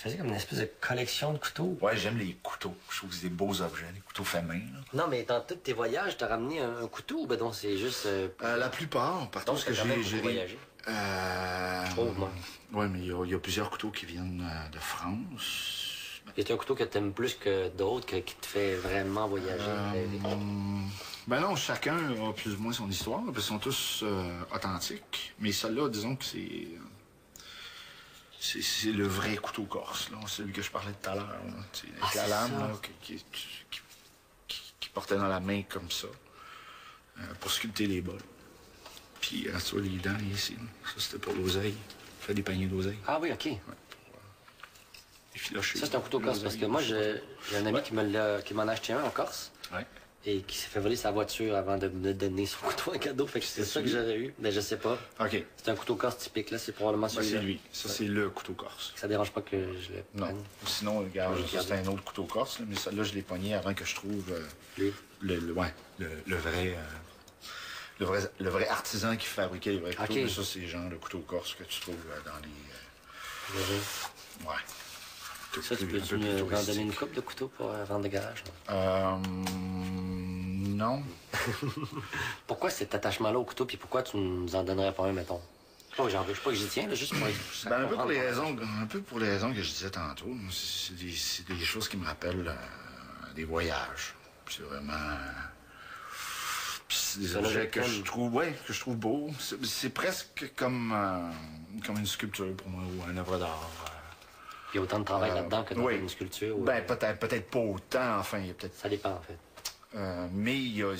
faisais comme une espèce de collection de couteaux. Ouais, j'aime les couteaux. Je trouve que c'est des beaux objets, les couteaux faits main. Là. Non, mais dans tous tes voyages, t'as ramené un couteau ou ben non, c'est juste... La plupart, partout Donc, ce que t'as quand même j'ai... beaucoup voyagé. Je trouve, moi. Oui, mais il y a plusieurs couteaux qui viennent de France. Y a un couteau que t'aimes plus que d'autres, qui te fait vraiment voyager, rêver? Ben non, chacun a plus ou moins son histoire, parce qu'ils sont tous authentiques. Mais celle-là, disons que c'est le vrai couteau corse, là, celui que je parlais tout à l'heure. Avec la lame là, qui portait dans la main comme ça, pour sculpter les bols. Puis, ça, les dents ici, ça c'était pour l'oseille. Faire des paniers d'oseille. Ah oui, OK. Ouais. Ça, c'est un couteau corse, parce que moi, j'ai un ami qui m'en a acheté un en Corse. Ouais. Et qui s'est fait voler sa voiture avant de me donner son couteau en cadeau. Fait que c'est ça que j'aurais eu. Mais je sais pas. OK. C'est un couteau corse typique, là. C'est probablement celui-là. C'est lui. Ça, c'est le couteau corse. Ça dérange pas que je le prenne. Non. Sinon, regarde, ça, c'est un autre couteau corse, là, mais celle-là, je l'ai pogné avant que je trouve le vrai artisan qui fabriquait les vrais couteaux. Okay. Mais ça, c'est genre le couteau corse que tu trouves dans les... Ouais. Ça, tu peux-tu m'en donner une coupe de couteaux pour vendre de garage? Non. Pourquoi cet attachement-là au couteau, puis pourquoi tu nous en donnerais pas un, mettons? Je sais pas que j'y tiens, là, juste pour... un peu pour les raisons que je disais tantôt. C'est des choses qui me rappellent des voyages. C'est vraiment... C'est des objets que je trouve beaux. C'est presque comme une sculpture pour moi, ou un œuvre d'art. Il y a autant de travail là-dedans que dans une sculpture. Ben, peut-être pas autant, enfin, il y a peut-être... Ça dépend, en fait. Mais il y a,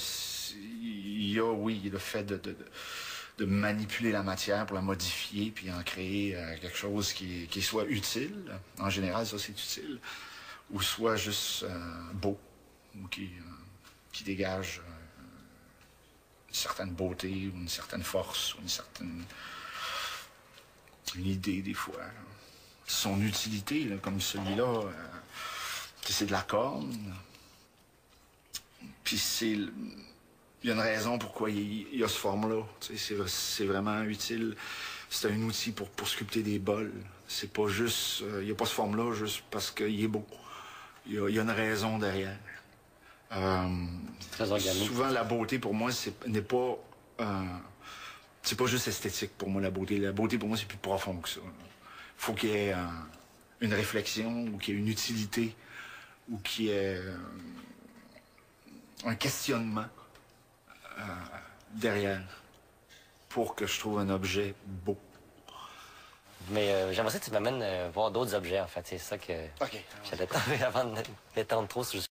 le fait de manipuler la matière pour la modifier, puis en créer quelque chose qui soit utile. En général, ça, c'est utile. Ou soit juste beau, ou qui dégage une certaine beauté, ou une certaine force, ou une idée, des fois. Là. Son utilité, là, comme celui-là, c'est de la corne. Puis il y a une raison pourquoi il y a ce forme-là. C'est vraiment utile. C'est un outil pour sculpter des bols. C'est pas juste... il n'y a pas ce forme-là juste parce qu'il est beau. Il y a une raison derrière. Très organique. Souvent, la beauté, pour moi, n'est pas... c'est pas juste esthétique, pour moi, la beauté. La beauté, pour moi, c'est plus profond que ça. Faut qu'il y ait une réflexion, ou qu'il y ait une utilité, ou qu'il y ait un questionnement derrière pour que je trouve un objet beau. Mais j'aimerais ça que tu m'amènes voir d'autres objets, en fait. C'est ça que j'allais t'enlever avant de m'étendre trop sur